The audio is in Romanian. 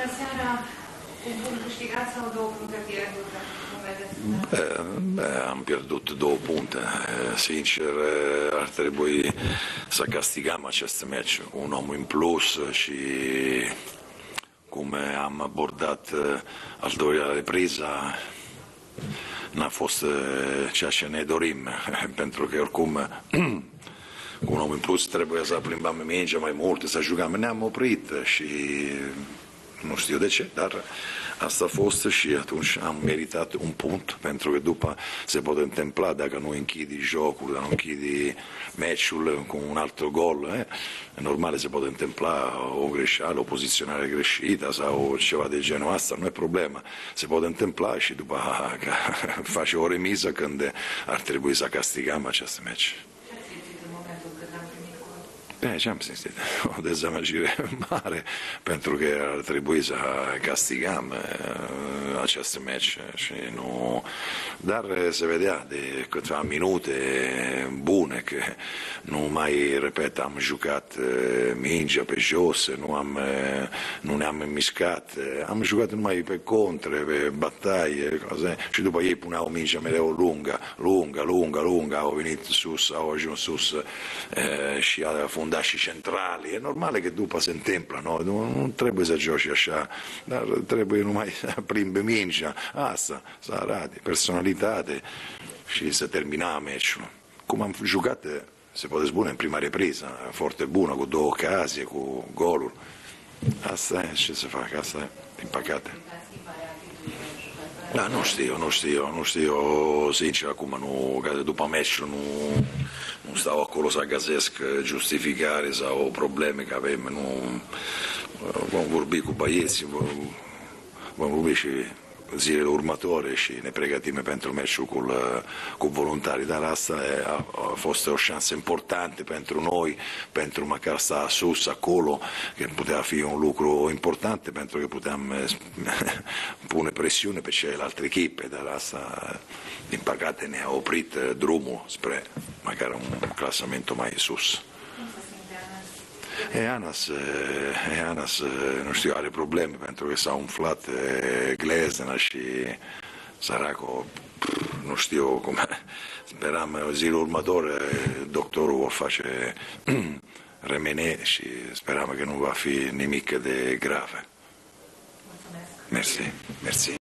Bună seara! Un punct câștigat sau 2 puncte pierdute? Am pierdut 2 puncte. Sincer, ar trebui să castigăm acest meci. Un om în plus și cum am abordat al doilea repriza, n-a fost ceea ce ne dorim, pentru că oricum cu un om în plus trebuie să plimbăm mingea mai mult, să jucăm. Ne-am oprit și nu știu de ce, dar asta a fost și atunci am meritat un punct, pentru că după se poate întâmpla, dacă nu închidi jocul, dacă nu închidi meciul cu un alt gol, normal se poate întâmpla o greșeală, o poziționare greșită sau ceva de genul ăsta, nu e problemă. Se poate întâmpla și după face o remiză când ar trebui să castigăm acest meci. Ce am simțit? O dezamăgire mare, pentru că ar trebui să castigăm acest meci și nu... Dar se vedea de câteva minute bune că nu mai, repet, am jucat mingea pe jos, nu ne-am mișcat, am jucat numai pe contre, pe bataie, și după ei puneau mingea mereu lungă, au venit sus, au ajuns sus și a fundat și centrali. E normal că după se întâmplă, nu trebuie să joci așa, dar trebuie numai să plimbi mingea, asta, să arate personalitate și să termina meciul. Cum am jucat, se poate spune, în prima repriză, foarte bună, cu 2 ocazii, cu golul. Asta e, ce să fac, asta e, din păcate. Da, nu știu, sincer, acum, după meciul nu stau acolo să găsesc justificare sau probleme că avem, nu vom vorbi cu băieții, vom vorbi și zilele următoare și ne pregătim pentru meciul cu voluntarii, dar asta a fost o șansă importantă pentru noi, pentru măcar sta sus acolo, că putea fi un lucru important, pentru că puteam pune presiune pe celelalte echipe, dar asta, din păcate, ne-a oprit drumul spre măcar un clasament mai sus. Anas, nu știu, are probleme pentru că s-a umflat glezna și săracul, nu știu cum, speram zilul următor doctorul o face remene și speram că nu va fi nimic de grav. Mulțumesc. Mersi.